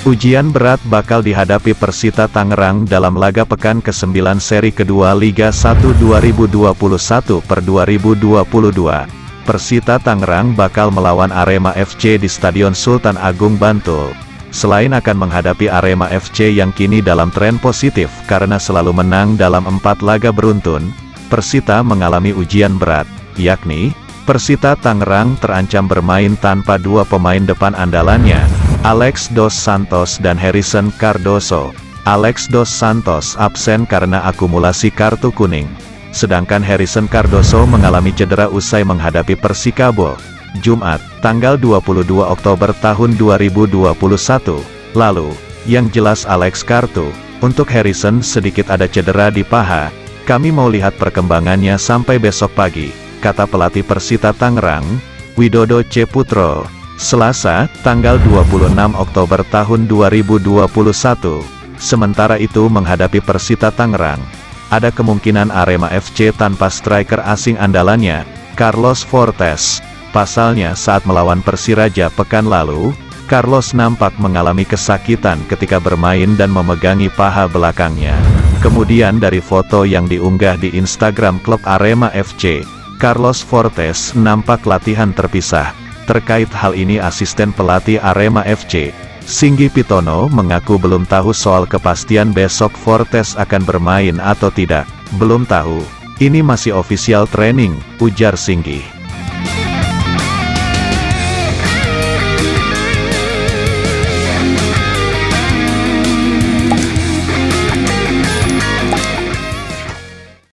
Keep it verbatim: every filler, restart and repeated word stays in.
Ujian berat bakal dihadapi Persita Tangerang dalam laga pekan kesembilan seri kedua Liga satu dua ribu dua puluh satu per dua ribu dua puluh dua. Persita Tangerang bakal melawan Arema F C di Stadion Sultan Agung Bantul. Selain akan menghadapi Arema F C yang kini dalam tren positif karena selalu menang dalam empat laga beruntun, Persita mengalami ujian berat, yakni, Persita Tangerang terancam bermain tanpa dua pemain depan andalannya, Alex Dos Santos dan Harrison Cardoso. Alex Dos Santos absen karena akumulasi kartu kuning. Sedangkan Harrison Cardoso mengalami cedera usai menghadapi Persikabo, Jumat, tanggal dua puluh dua Oktober tahun dua ribu dua puluh satu, lalu. Yang jelas Alex kartu, untuk Harrison sedikit ada cedera di paha. Kami mau lihat perkembangannya sampai besok pagi, kata pelatih Persita Tangerang, Widodo C. Putro. Selasa, tanggal dua puluh enam Oktober tahun dua ribu dua puluh satu. Sementara itu menghadapi Persita Tangerang, ada kemungkinan Arema F C tanpa striker asing andalannya, Carlos Fortes. Pasalnya saat melawan Persiraja pekan lalu, Carlos nampak mengalami kesakitan ketika bermain dan memegangi paha belakangnya. Kemudian dari foto yang diunggah di Instagram klub Arema F C, Carlos Fortes nampak latihan terpisah. Terkait hal ini asisten pelatih Arema F C, Singgi Pitono mengaku belum tahu soal kepastian besok Fortes akan bermain atau tidak. Belum tahu, ini masih official training, ujar Singgi.